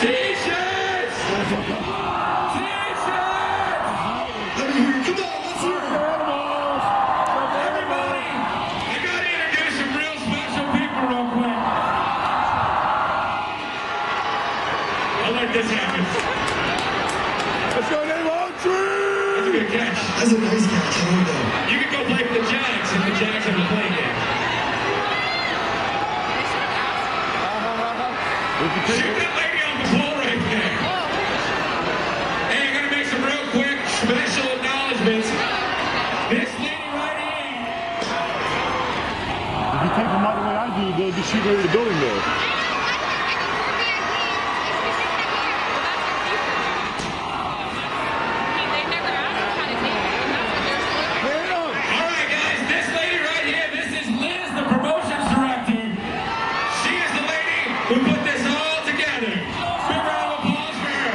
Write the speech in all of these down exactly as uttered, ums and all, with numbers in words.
T-shirts! T-shirts! Let me hear you. Come on, let's hear it. Everybody, I gotta introduce some real special people real quick. I'll let this happen. Let's go, Dave Autry! That's a good catch. That's a nice catch. I love that. You can go play for the Jags if the Jags have a play game. Shoot that lady on the pole right there. Hey, I'm gonna make some real quick special acknowledgments. This lady right here. If you take them out the way I do, they'll be shooting over the building there. We put this all together. Big round of applause for her.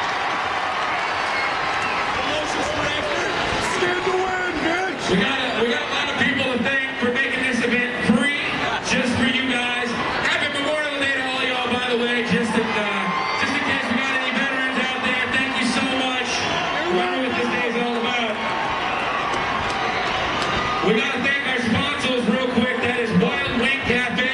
Promotions director. Stand to win, bitch. We got a, we got a lot of people to thank for making this event free, just for you guys. Happy Memorial Day to all y'all, by the way. Just in, uh, just in case we got any veterans out there, thank you so much. Remember what this day is all about. We got to thank our sponsors real quick. That is Wild Wing Cafe.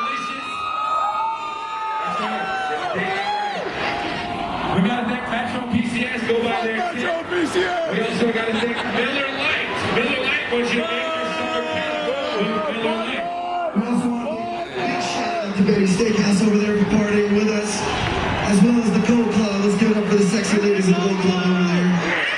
We gotta thank Metro P C S, go by there. Metro P C S! We also gotta thank Miller Lite. Miller Lite was your favorite summer kettle with Miller Lite. We also want to give a big shout out to Betty Steakhouse over there for partying with us, as well as the Gold Club. Let's give it up for the sexy ladies of the Gold Club over there.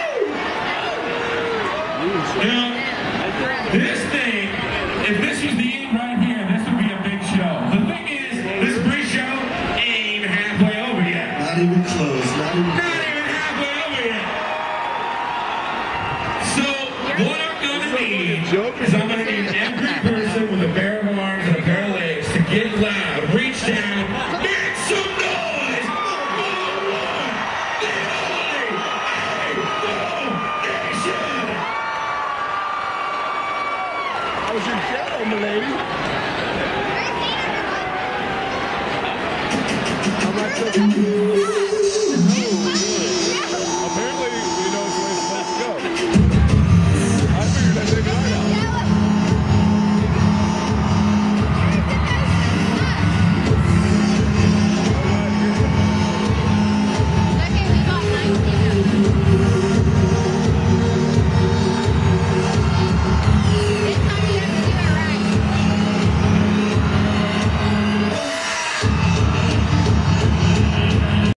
Now, this thing, if this was the end right here, this would be a big show. The thing is, this pre-show ain't even halfway over yet. Not even close. Not even Not even halfway over yet. So, what I'm gonna need is I'm gonna need every person with a pair of arms and a pair of legs to get loud, reach down, make some noise for one, the only Havoc Nation. I was in jail, my lady. I'm not joking.